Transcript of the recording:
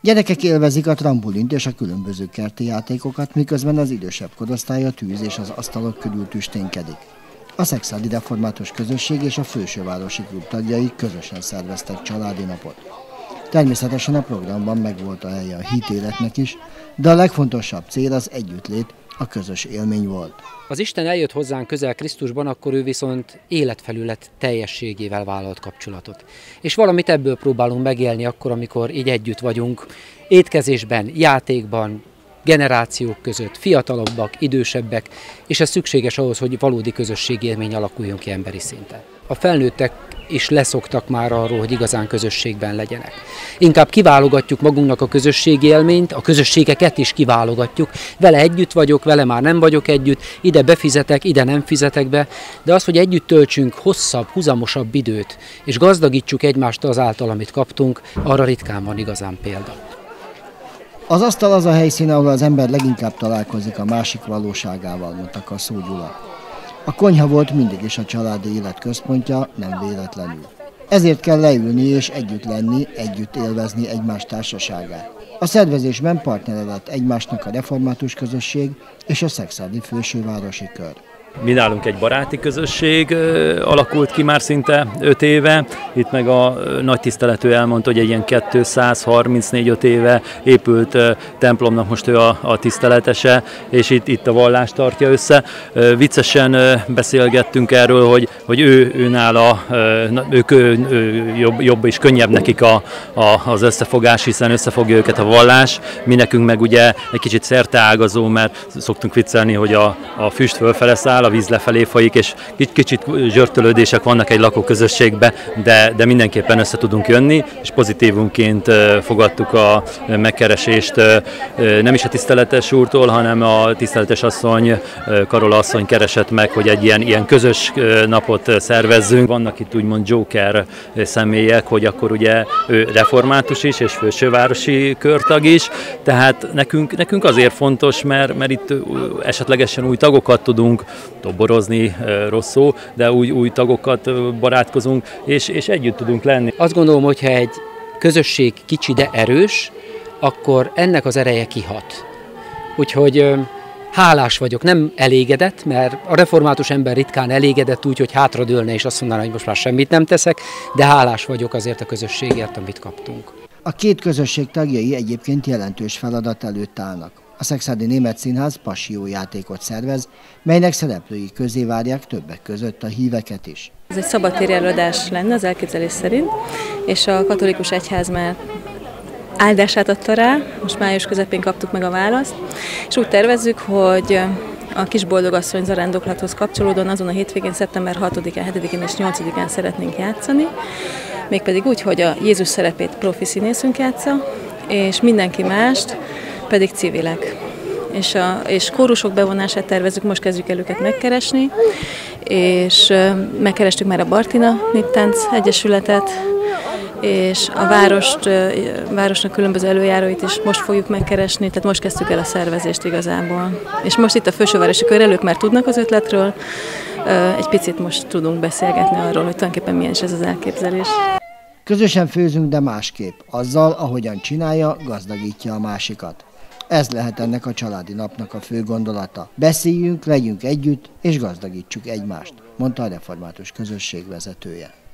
Gyerekek élvezik a trambolint és a különböző kerti játékokat, miközben az idősebb korosztály a tűz és az asztalok körül tüsténkedik. A Szekszárdi Református Közösség és a Fősővárosi Klub tagjai közösen szerveztek családi napot. Természetesen a programban megvolt a helye a hitéletnek is, de a legfontosabb cél az együttlét, a közös élmény volt. Az Isten eljött hozzánk közel Krisztusban, akkor ő viszont életfelület teljességével vállalt kapcsolatot. És valamit ebből próbálunk megélni akkor, amikor így együtt vagyunk, étkezésben, játékban, generációk között, fiatalabbak, idősebbek, és ez szükséges ahhoz, hogy valódi közösségélmény alakuljon ki emberi szinten. A felnőttek is leszoktak már arról, hogy igazán közösségben legyenek. Inkább kiválogatjuk magunknak a közösségi élményt, a közösségeket is kiválogatjuk. Vele együtt vagyok, vele már nem vagyok együtt, ide befizetek, ide nem fizetek be, de az, hogy együtt töltsünk hosszabb, huzamosabb időt, és gazdagítsuk egymást azáltal, amit kaptunk, arra ritkán van igazán példa. Az asztal az a helyszín, ahol az ember leginkább találkozik a másik valóságával, mondta Kaszó Gyula. A konyha volt mindig is a családi élet központja, nem véletlenül. Ezért kell leülni és együtt lenni, együtt élvezni egymás társaságát. A szervezésben partnere lett egymásnak a Református Közösség és a Szekszárdi Fősővárosi Kör. Mi nálunk egy baráti közösség alakult ki már szinte 5 éve. Itt meg a nagy tiszteletű elmondta, hogy egy ilyen 234-5 éve épült templomnak most ő a tiszteletese, és itt a vallást tartja össze. Viccesen beszélgettünk erről, hogy ő nála jobb és könnyebb nekik az összefogás, hiszen összefogja őket a vallás. Mi nekünk meg ugye egy kicsit szerteágazó, mert szoktunk viccelni, hogy a füst fölfele száll, a víz lefelé folyik, és kicsit zsörtölődések vannak egy lakóközösségben, de mindenképpen össze tudunk jönni, és pozitívunként fogadtuk a megkeresést nem is a tiszteletes úrtól, hanem a tiszteletes asszony, Karola asszony keresett meg, hogy egy ilyen közös napot szervezzünk. Vannak itt úgymond joker személyek, hogy akkor ugye ő református is, és fősővárosi körtag is, tehát nekünk azért fontos, mert itt esetlegesen új tagokat tudunk toborozni, rossz szó, de új tagokat barátkozunk, és együtt tudunk lenni. Azt gondolom, hogyha egy közösség kicsi, de erős, akkor ennek az ereje kihat. Úgyhogy hálás vagyok, nem elégedett, mert a református ember ritkán elégedett úgy, hogy hátradőlne és azt mondaná, hogy most már semmit nem teszek, de hálás vagyok azért a közösségért, amit kaptunk. A két közösség tagjai egyébként jelentős feladat előtt állnak. A Szekszárdi Német Színház passiójátékot szervez, melynek szereplői közé várják többek között a híveket is. Ez egy szabadtéri előadás lenne az elképzelés szerint, és a katolikus egyház már áldását adta rá, most május közepén kaptuk meg a választ, és úgy tervezzük, hogy a Kisboldogasszony zarándoklathoz kapcsolódóan azon a hétvégén, szeptember 6-án, 7-én és 8-án szeretnénk játszani, mégpedig úgy, hogy a Jézus szerepét profi színészünk játsza, és mindenki mást pedig civilek. És kórusok bevonását tervezzük, most kezdjük el őket megkeresni, és megkerestük már a Bartina Néptánc Egyesületet, és a városnak különböző előjáróit is most fogjuk megkeresni, tehát most kezdtük el a szervezést igazából. És most itt a Fősővárosi Körrel, ők már tudnak az ötletről, egy picit most tudunk beszélgetni arról, hogy tulajdonképpen milyen is ez az elképzelés. Közösen főzünk, de másképp. Azzal, ahogyan csinálja, gazdagítja a másikat. Ez lehet ennek a családi napnak a fő gondolata. Beszéljünk, legyünk együtt, és gazdagítsuk egymást, mondta a Református Közösség vezetője.